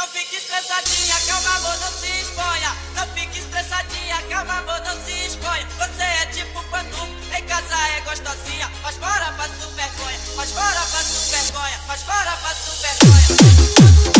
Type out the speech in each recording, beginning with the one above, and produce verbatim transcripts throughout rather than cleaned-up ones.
fique estressadinha, calma amor, não se exponha. Não fique estressadinha, calma amor, não se exponha. Você é tipo pantufa, em casa é gostosinha. Mas fora passo vergonha, mas fora passo vergonha, mas fora passo vergonha.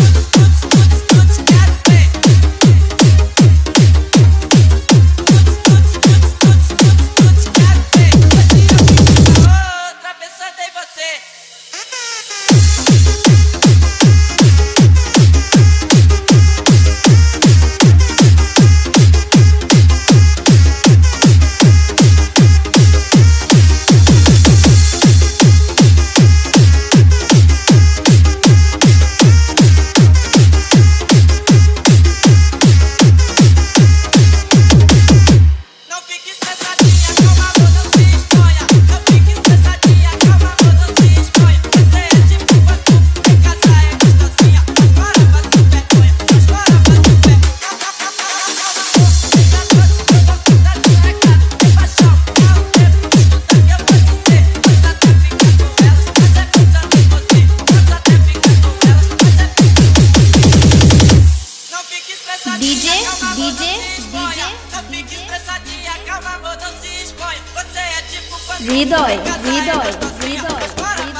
D J, D J, não fique estressadinha, calma amor, não se exponha. Você é tipo Hridoy, Hridoy, Hridoy.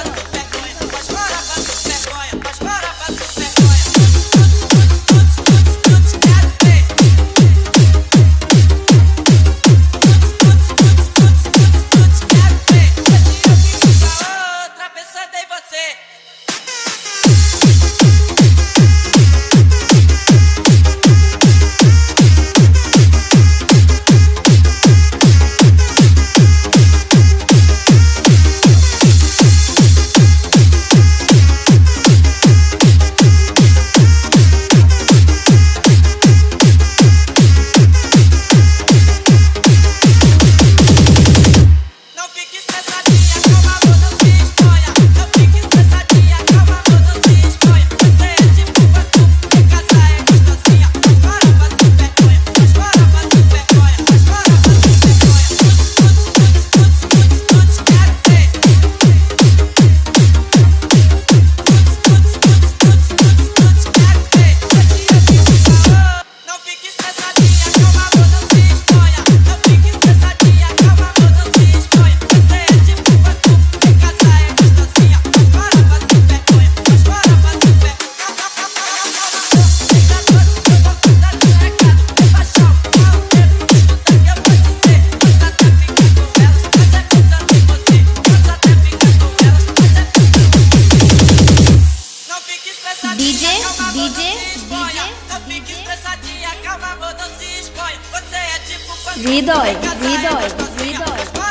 D J, D J, não fique estressadinha, calma amor, não se exponha. Você é tipo Hridoy, Hridoy, Hridoy.